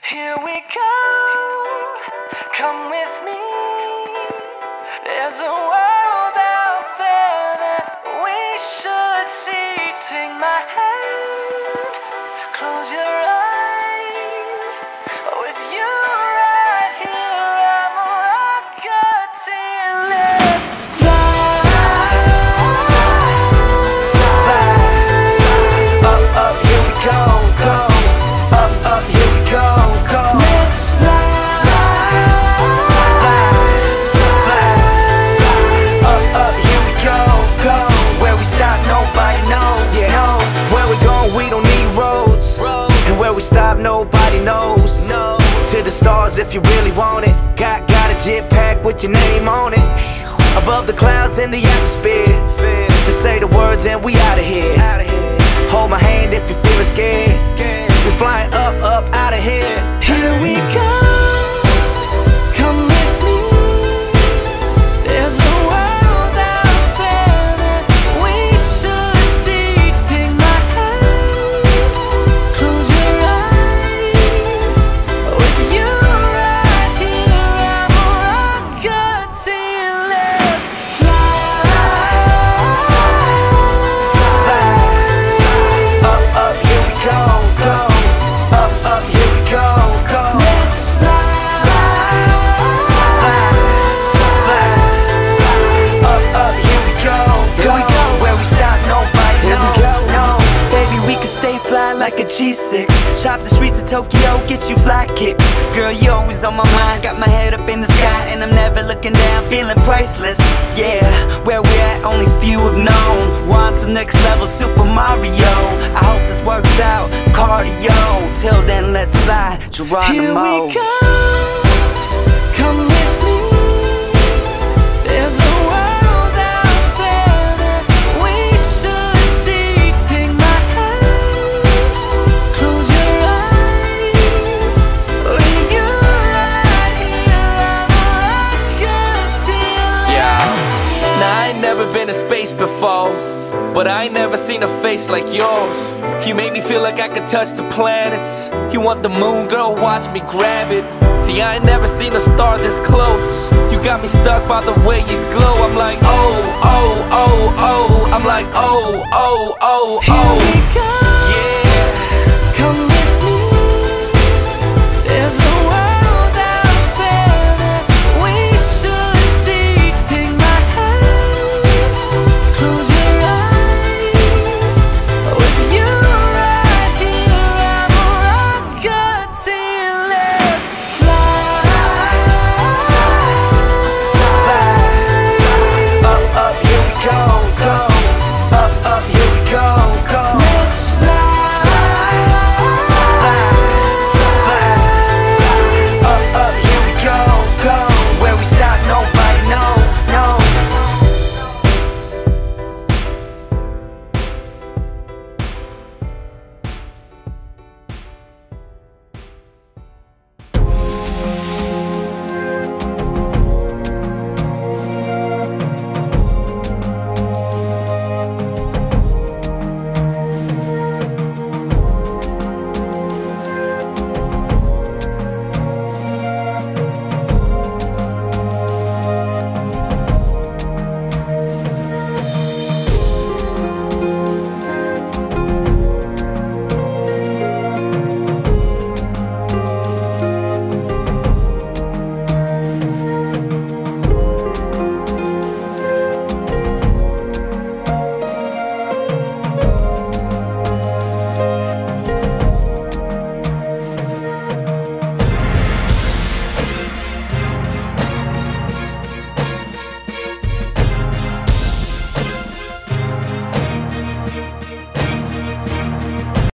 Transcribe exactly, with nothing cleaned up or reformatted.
Here we go, come with me. There's a world out there that we should see. Take my hand, close your eyes. With you right here, I'm a rocketeer. Let's fly, fly. Up, up, here we go, go. Up, up, here we go, go. Let's fly, fly, fly. Up, up, here we go, go. Where we stop, nobody knows. Yeah, no. Where we going, we don't need roads. And where we stop, nobody knows. No. To the stars if you really want it. Got, got a jet pack with your name on it. Above the clouds in the atmosphere. To say the words and we out of here. Hold my hand if you're feeling scared. We're flying up, up, out of here. Here we go, come with me. There's a world out there that we should see. Take my hand, close your eyes. With you right here, I'm a rocketeer. Let's fly, fly. Up, up, here we go, go. Up, up, here we go, go. Let's fly, fly, fly. Up, up, here we go, here we go. Where we stop, nobody knows. No, baby, we can stay fly like a G six. Shop the streets of Tokyo, get you fly kicks. Girl, you always on my mind. Got my head up in the sky and I'm never looking down, feeling priceless. Yeah, where we at, only few have known. We're on some next level Super Mario. I hope this works out, cardio. Till then, let's fly, Geronimo. Here we go, come with me. There's a world out there that we should see. Take my hand, close your eyes. With you right here, I'm a rocketeer. Yeah. Now I ain't never been to space before, but I ain't never seen a face like yours. You make me feel like I could touch the planets. You want the moon, girl, watch me grab it. See, I ain't never seen a star this close. You got me stuck by the way you glow. I'm like, oh, oh, oh, oh. I'm like, oh, oh, oh, oh. Here we go.